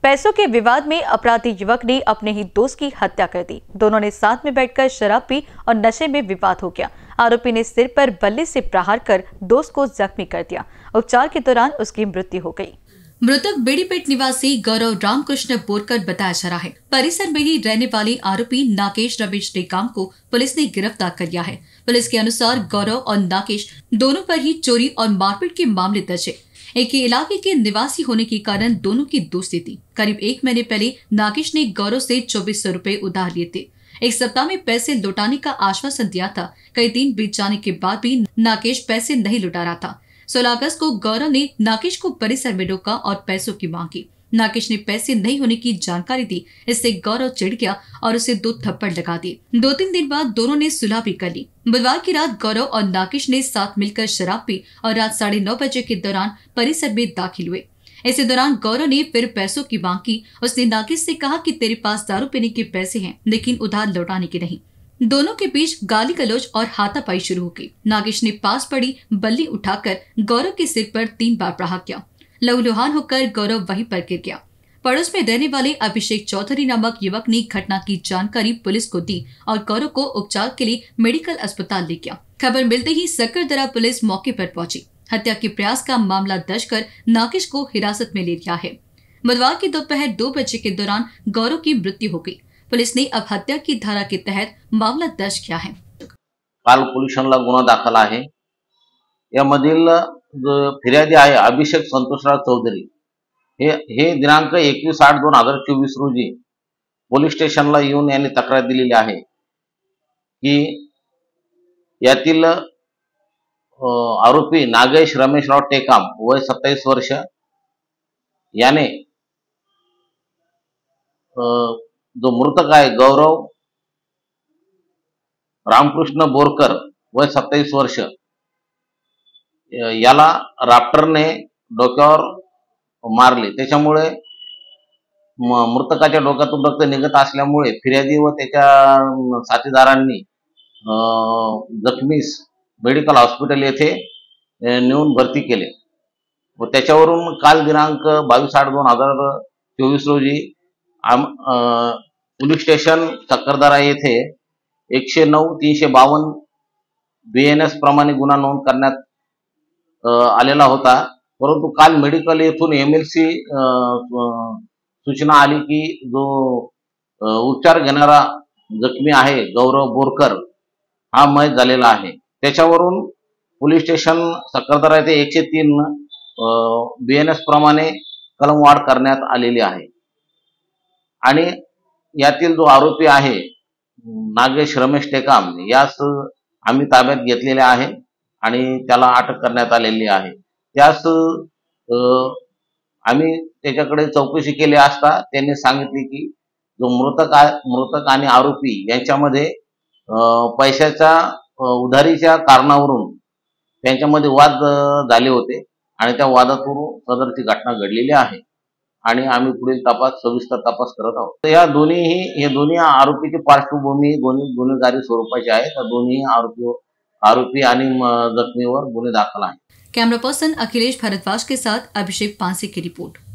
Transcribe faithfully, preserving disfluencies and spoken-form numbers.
पैसों के विवाद में अपराधी युवक ने अपने ही दोस्त की हत्या कर दी। दोनों ने साथ में बैठकर शराब पी और नशे में विवाद हो गया। आरोपी ने सिर पर बल्ले से प्रहार कर दोस्त को जख्मी कर दिया। उपचार के दौरान उसकी मृत्यु हो गई। मृतक बेड़ीपेट निवासी गौरव रामकृष्ण बोरकर बताया जा रहा है। परिसर में ही रहने वाले आरोपी नागेश रमेश टेकाम को पुलिस ने गिरफ्तार कर लिया है। पुलिस के अनुसार गौरव और नागेश दोनों पर ही चोरी और मारपीट के मामले दर्ज है। एक ही इलाके के निवासी होने के कारण दोनों की दोस्ती थी। करीब एक महीने पहले नागेश ने गौरव से चौबीस सौ रूपए उधार लिए थे। एक सप्ताह में पैसे लौटाने का आश्वासन दिया था। कई दिन बीत जाने के बाद भी नागेश पैसे नहीं लौटा रहा था। सोलह अगस्त को गौरव ने नागेश को परिसर में रोका और पैसों की मांग की। नागेश ने पैसे नहीं होने की जानकारी दी। इससे गौरव चिढ़ गया और उसे दो थप्पड़ लगा दिए। दो तीन दिन बाद दोनों ने सुलह भी कर ली। बुधवार की रात गौरव और नागेश ने साथ मिलकर शराब पी और रात साढ़े नौ बजे के दौरान परिसर में दाखिल हुए। इसी दौरान गौरव ने फिर पैसों की मांग की। उसने नागेश से कहा कि तेरे पास दारू पीने के पैसे हैं, लेकिन उधार लौटाने के नहीं। दोनों के बीच गाली गलौज और हाथापाई शुरू हो गई। नागेश ने पास पड़ी बल्ली उठाकर गौरव के सिर पर तीन बार प्रहार किया। लहूलुहान होकर गौरव वहीं पर गिर गया। पड़ोस में रहने वाले अभिषेक चौधरी नामक युवक ने घटना की जानकारी पुलिस को दी और गौरव को उपचार के लिए मेडिकल अस्पताल ले गया। खबर मिलते ही सकरदरा पुलिस मौके पर पहुंची। हत्या के प्रयास का मामला दर्ज कर नागेश को हिरासत में ले लिया है। बुधवार की दोपहर दो बजे के दौरान गौरव की मृत्यु हो गई। पुलिस ने अब हत्या की धारा के तहत मामला दर्ज किया है। काल पोलिसांना गुन्हा दाखल आहे। यामधील जो फिर्यादी आहे अभिषेक संतोषराव चौधरी हे हे दिनांक एकवीस आठ दोन हजार चोवीस रोजी पोलीस स्टेशनला येऊन यांनी तक्रार दिलेली आहे की यातील आरोपी नागेश रमेशराव टेकाम वय सत्तावीस वर्ष याने जो मृतक आहे गौरव रामकृष्ण बोरकर वय सत्तावीस वर्ष याला राप्टरने डोक्यावर मारले। त्याच्यामुळे मृतकाच्या डोक्यातून रक्त निघत असल्यामुळे फिर्यादी व त्याच्या साथीदारांनी जखमीस मेडिकल हॉस्पिटल येथे नेऊन भरती केले व त्याच्यावरून काल दिनांक बावीस आठ दोन हजार चोवीस रोजी पोलीस स्टेशन सकरदरा येथे एकशे नऊ तीनशे बावन्न बीएनएस प्रमाणे गुन्हा नोंद करण्यात आलेला होता। परंतु काल मेडिकल येथून एमएलसी सूचना आली की जो उपचार घेणारा जखमी आहे गौरव बोरकर हा मयत झालेला आहे। त्याच्यावरून पोलीस स्टेशन सकरदरा येथे एकशे तीन बीएनएस प्रमाणे कलमवाढ करण्यात आलेली आहे आणि यातील जो आरोपी आहे नागेश रमेश टेकाम यास आम्ही ताब्यात घेतलेले आहे आणि त्याला अटक करण्यात आलेली आहे। त्यास आम्ही त्याच्याकडे चौकशी केली असता त्यांनी सांगितले की जो मृतक मृतक आणि आरोपी यांच्यामध्ये पैशाच्या उधारीच्या कारणावरून त्यांच्यामध्ये वाद झाले होते आणि त्या वादातून सदरची घटना घडलेली आहे आणि आम्ही पुढील तपास सविस्तर तपास करत आहोत। या दोन्हीही हे दोन्ही आरोपीची पार्श्वभूमी गुन्हेगारी स्वरूपाची आहे। त्या दोन्ही आरोपी आरोपी आणि जखमीवर गुन्हे दाखल आहे। कैमरा पर्सन अखिलेश भारद्वाज के साथ अभिषेक पांसे की रिपोर्ट।